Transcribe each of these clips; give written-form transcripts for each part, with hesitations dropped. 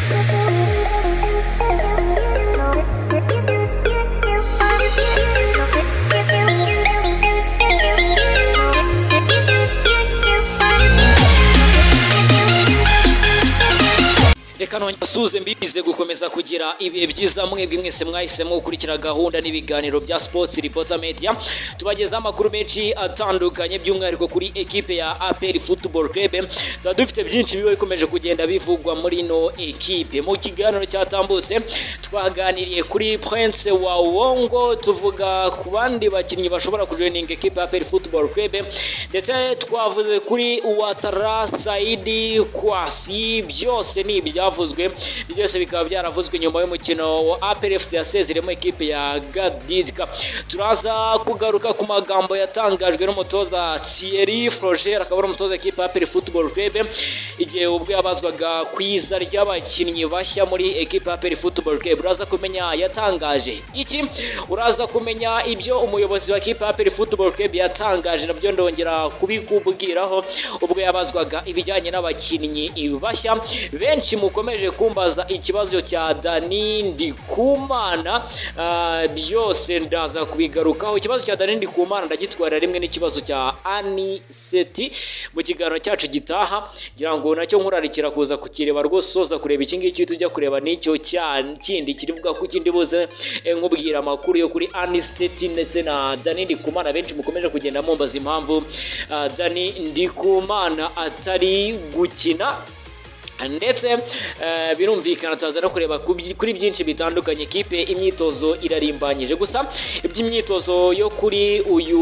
reka nongasuze mbibize gukomeza kugira ibihe byiza mwebwe mwese mwahisemo gukurikira gahunda n'ibiganiro bya Sports Reporter Media tubagezaho amakuru menshi atandukanye by'umwihariko kuri ekipe ya APR Football Club. Dufite byinshi biba bikomeje kugenda bivugwa muri no ekipe. Mu kiganiro cyatambutse twaganiriye kuri Prince wa Wongo, tuvuga ku bandi bakinnyi bashobora kujoininga ekipe ya APR Football Club, ndetse twavuze kuri Ouattara Saidi Kwasi. Byose ni ibyavuzwe, byose bikaba byaravuzwe nyuma y'umukino wa APR FC yasezeremo ekipe ya Gadidika. Turaza kugaruka ku magambo yatangajwe n'umutoza Thierry Froger, akaba ari umutoza ekipe ya APR Football Club igihe ubwo yabazwaga kwiza ry'abakinnyi bashya muri ekipe ya APR Football Club. Uraza kumenya yatangaje iki, uraza kumenya ibyo umuyobozi wa ekipe ya APR Football Club yatangaje, nabyo ndongera kubikubwiraho ubwo yabazwaga ibijyanye n'abakinnyi bashya. Benshi mukomeje kumbaza ikibazo cya Dani Ndikumana, byose ndaza kubigarukaho. Ikibazo cya Dani Ndikumana ndagitwara rimwe n'ikibazo cya Aniseti mu kiganiro cyacu gitaha, ngira ngo nacyo nkurarikira kuza kukireba rwose, soza kureba iki ngiki tujya kureba n'icyo kindi kirivuga ku kindi buze nkubwira amakuru yo kuri Aniseti ndetse na Dani Ndikumana. Benshi mukomeje kugenda mumbaza impamvu Dani Ndikumana atari gukina, ndetse birumvikana tuzaza no kureba kuri byinshi bitandukanye. Kipe imyitozo irarimbanyije, gusa iby'imyitozo yo kuri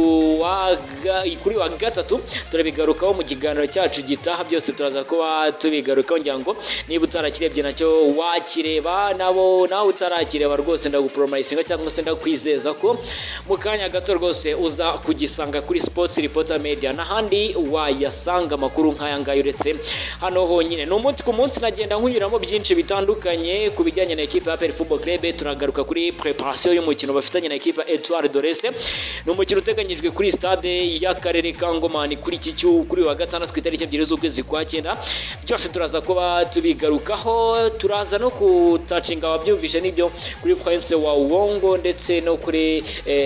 wa gatatu turabigarukaho mu kiganiro cyacu gitaha. Byose turaza kuba tubigarukaho, ngira ngo niba utarakirebye nacyo wakireba, nawe utarakireba rwose ndagupromisinga cyangwa se ndakwizeza ko mu kanya gato rwose uza kugisanga kuri Sports Reporter Media, n'ahandi wayasanga amakuru nk'aya ngaya uretse hano honyine. Ni umunsi ku munsi nagenda nkunyuramo byinshi bitandukanye ku bijyanye na ekipe ya APR Football Club. Turagaruka kuri preparation y'umukino bafitanye na ekipe Etoile de l'Est. Ni umukino uteganyijwe kuri stade y'akarere ka Ngoma kuri wa gatandatu ku itariki 2 z'ukwezi kwa 9. Byose turaza kuba tubigarukaho, turaza no kutacinga wabyumvishe n'ibyo kuri Prince wa Wongo ndetse no kuri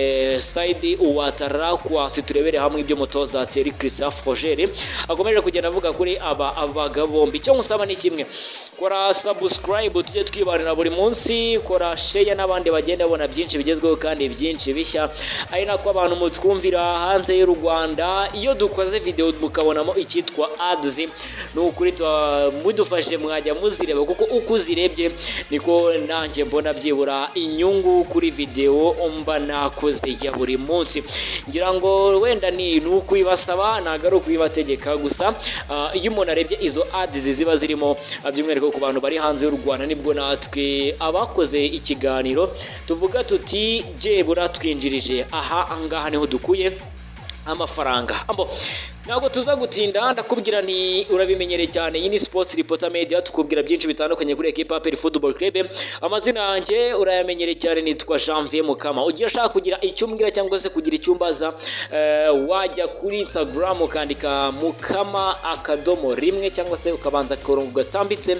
Saidi Ouattara Kwasi. Turebere hamwe ibyo mutoza Thierry Froger akomeje kugenda avuga kuri abagabo bombi. Cyo ngusaba ni kimwe, kora subscribe tujye twibarira buri munsi, kora share n'abandi bagenda babona byinshi bigezweho kandi byinshi bishya, ari nako abantu mutwumvira hanze y'u Rwanda iyo dukoze video mukabonamo icyitwa ads, n'ukuri mudufashe mwajya muzireba, kuko uko uzirebye niko nanjye mbona byibura inyungu kuri video mba nakoze ya buri munsi. Ngira ngo wenda ni ukuyibasaba ntago ari ukuyibategeka, gusa iyo umuntu arebye izo ads ziba zirimo by'umwihariko ku bantu bari hanze y'u Rwanda, nibwo natwe abakoze ikiganiro tuvuga tuti jebura twinjirije ngaha niho dukuye amafaranga. Ntabwo tuza gutinda, ndakubwira nti urabimenyereye cyane. Iyi ni Sports Reporter Media, tukubwira byinshi bitandukanye kuri ekipe ya APR Football Club. Amazina yanjye urayamenyereye cyane, nitwa Janvier Mukama. Ugiye ushaka kugira icyo umbwira cyangwa se kugira icyo umbaza, wajya kuri Instagram ukandika Mukama akadomo rimwe, cyangwa se ukabanza akarongo gatambitse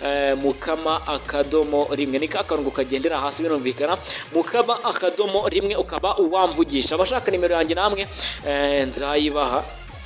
Mukama akadomo rimwe, ni kakarongo kagendera hasi birumvikana, Mukama akadomo rimwe, ukaba uwamvugisha. Abashaka nimero yanjye namwe nzayibaha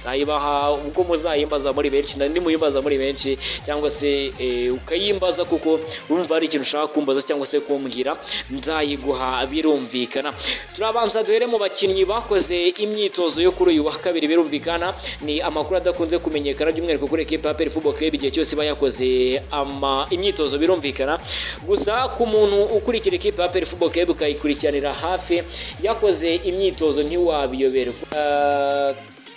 ubwo muzayimbaza muri benshi, ndi muyimbaza muri benshi, cyangwa se ukayimbaza kuko urumva ari ikintu ushaka kumbaza cyangwa se kumbwira, nzayiguha birumvikana. Turabanza duhere mu bakinnyi bakoze imyitozo yo kuri uyu wa kabiri. Birumvikana ni amakuru adakunze kumenyekana by'umwihariko kuri ekipe ya APR Football Club igihe cyose iba yakoze imyitozo, birumvikana. Gusa ku muntu ukurikira ekipe ya APR Football Club ukayikurikiranira hafi, yakoze imyitozo ntiwabiyoberwa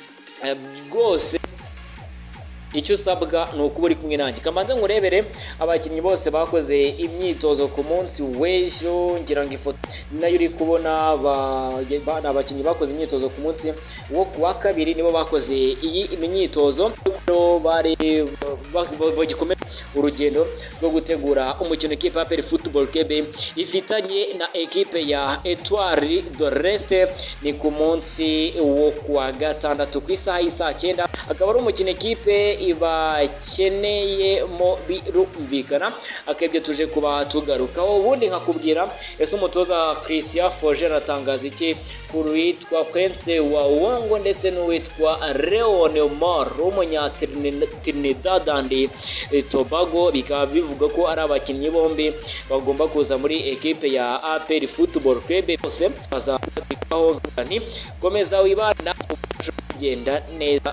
rwose. Icyo usabwa ni ukuba uri kumwe nanjye. Kamanze ngurebere abakinnyi bose bakoze imyitozo ku munsi w'ejo, ngira ngo ifoto nayo uri kubona abakinnyi bakoze imyitozo ku munsi wo kuwa kabiri nibo bakoze iyi imyitozo. Bari bagikomeza urugendo rwo gutegura umukino ekipe ya APR Football Club ifitanye na ekipe ya Etoile de l'Est. Ni ku munsi wo kuwa gatandatu ku isaha y'isa 9. Akaba ari umukino ekipe bakeneyemo birumvikana, akebye tuje kuba tugarukaho. Ubundi nkakubwira ese umutoza Christian Forger atangaza iki ku witwa Prince wa Wongo ndetse n'uwitwa Leon Mor w'umunya Trinidad and Tobago, bikaba bivuga ko ari abakinnyi bombi bagomba kuza muri ekipe ya APR Football Club. Bose bazatikaho nti komeza wibana kugenda neza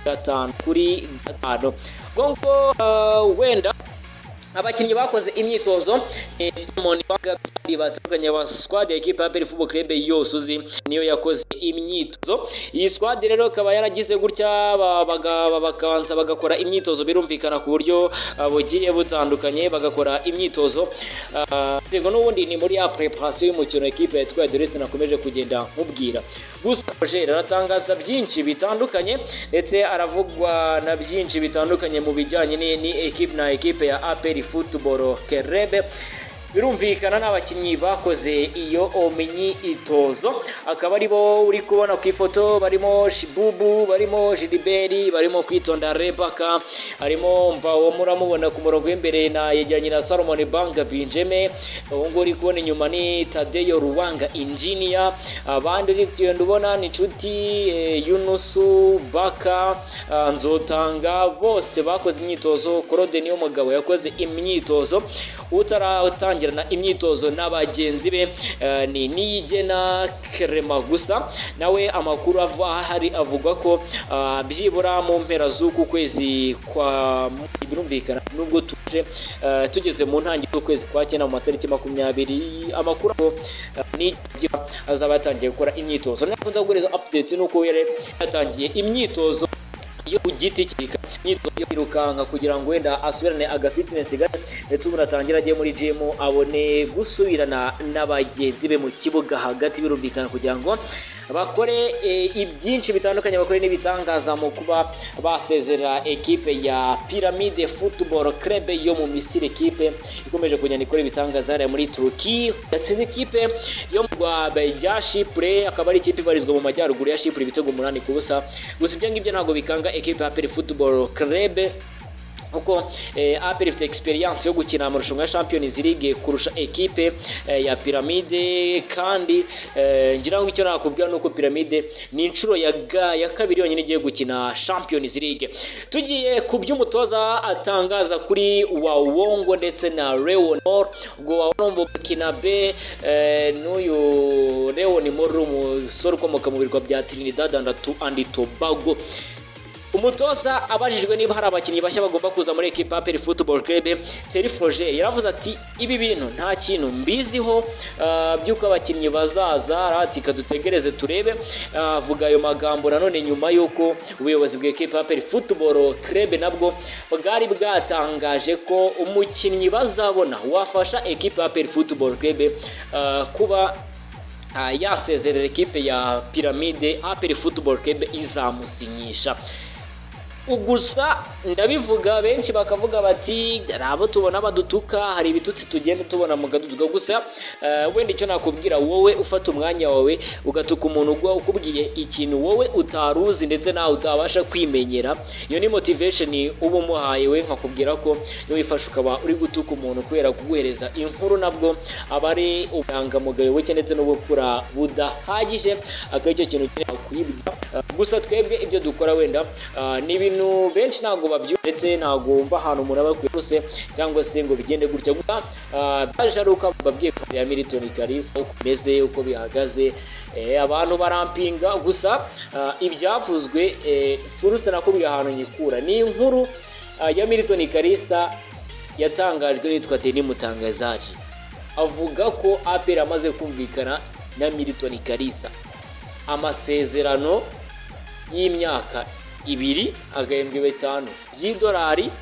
5-5 gongo. Wenda abakinnyi bakoze imyitozo Simon Bagabiri batandukanye ba squad ya equipe ya APR Football Club yose uzi niyo yakoze imyitozo. Iyi squad rero akaba yaragize gutya bakabanza bagakora imyitozo birumvikana ku buryo bugiye butandukanye, bagakora imyitozo yego n'ubundi ni muri ya preparation y'umukino equipe ya Etoile de l'Est nakomeje kugenda mubwira. Gusa Roger aratangaza byinshi bitandukanye ndetse aravugwa na byinshi bitandukanye mu bijyanye ni equipe ya APR Football Club. Birumvikana n'abakinnyi bakoze iyo imyitozo, akaba aribo uri kubona ku ifoto, barimo Shibubu, barimo Gilbert, barimo Kwitonda Rebaka, harimo Mvawo muramubona ku murongo w'imbere na yegeranye na Salomon Banga Benjamin, ubu uri kubona inyuma ni Tadeyo Ruwanga Engineer, abandi uri kugenda ubona ni Nshuti Yunusu Baka Nzotanga, bose bakoze imyitozo. Claude niyo mugabo yakoze imyitozo, utaratangira na imyitozo n'abagenzi be ni Niyigena Clement. Gusa nawe amakuru ahari avuga ko byibura mu mpera z'uku kwezi kwa birumvikana nubwo tugeze mu ntangiriro y'ukwezi kwa cyenda mu matariki 20, amakuru ko ni azaba yatangiye gukora imyitozo. Nakunze kugureza update nuko yari yatangiye imyitozo yo kugiti kika imyitozo yo kwirukanka kugira ngo wenda asubirane agafitness ndetse ubunatangira agiye muri gym abone gusubirana n'abagenzi be mu kibuga hagati, birumvikana kugira ngo bakore ibyinshi bitandukanye, bakore n'ibitangaza mu kuba basezera ekipe ya Pyramide Football Club yo mu Misiri. Ekipe ikomeje kugenda ikora ibitangaza hariya muri Turkiya, yatsinze ekipe yo mu Rwanda ya Chypre, akaba ari ikipe ibarizwa mu majyaruguru ya Chypre ibitego 8-0. Gusa ibyo ngibyo ntabwo bikanga ekipe ya APR Football Club uko APR ifite experience yo gukina amarushanwa ya Champions League kurusha ekipe ya Pyramide, kandi ngira ngo icyo nakubwira nuko Pyramide ni inshuro ya kabiri yonyine igiye gukina Champions League. Tugiye ku by'umutoza atangaza kuri Wawongo ndetse na Leon Mor, ubwo Wawongo Kinabe n'uyu Leon Mor umusore ukomoka mu birwa bya Trinidad and Tobago. Umutoza abajijwe niba hari abakinnyi bashya bagomba kuza muri equipe APR Football Club, Thierry Froger yaravuze ati ibi bintu nta kintu mbiziho byuko abakinnyi bazaza, aratika dutegereze turebe. Avuga ayo magambo nanone nyuma yuko ubuyobozi bwa equipe APR Football Club nabwo bwari bwatangaje ko umukinnyi bazabona wafasha equipe APR Football Club kuba yasezerera equipe ya Pyramide, APR Football Club izamusinyisha. Ugusa ndabivuga benshi bakavuga bati rabo tubona badutuka, hari ibitutsi tugenda tubona mu gaduduka. Gusa wenda icyo nakubwira, wowe ufata umwanya wawe ugatuka umuntu ugwa ukubwiye ikintu wowe utaruzi ndetse nawe utabasha kwimenyera, iyo ni motivation uba umuhaye we. Nkakubwira ko iyo wifasha ukaba uri gutuka umuntu kubera kuguhereza inkuru, nabwo abari uburangamugayo buke ndetse n'ubupfura budahagije, akaba icyo kintu kiri kwibwa. Gusa twebwe ibyo dukora wenda ni ibintu benshi ntago babyumva, ntago umva ahantu umuntu aba kwiruse cyangwa se ngo bigende gutya. Gusa baje ari uko babwiye ko ya Milton Kalisa uko meze uko bihagaze, abantu barampinga. Gusa ibyavuzwe suruse nakubwiye ahantu nyikura ni inkuru ya Milton Kalisa yatangajwe yitwa Denis Mutangazaji, avuga ko APR amaze kumvikana na Milton Kalisa amasezerano y'imyaka 2 agahembwe 5 by'idolari.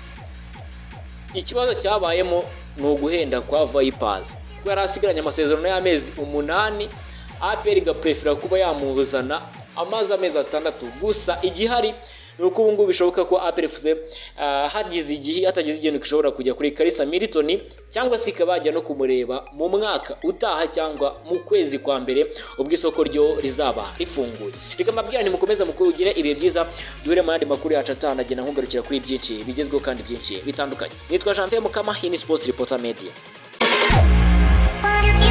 Ikibazo cyabayemo ni uguhenda kwa Vipers, kuko yari asigaranye amasezerano y'amezi 8, APR igaprefera kuba yamuzana amezi 6. Gusa igihari nuko ubu ngubu bishoboka ko APR FC hagize igihe atagize ikintu gishobora kujya kuri Kalisa Milton cyangwa se ikabajya no kumureba mu mwaka utaha cyangwa mu kwezi kwa mbere ubwo isoko ryo rizaba rifunguye. Reka mbabwira nti mukomeza mukugire ibihe byiza, duhere mu yandi makuru yacu atandagena nkugarukira kuri byinshi bigezweho kandi byinshi bitandukanye. Nitwa Jean Pierre Mukama, iyi ni Sports Reporter Media.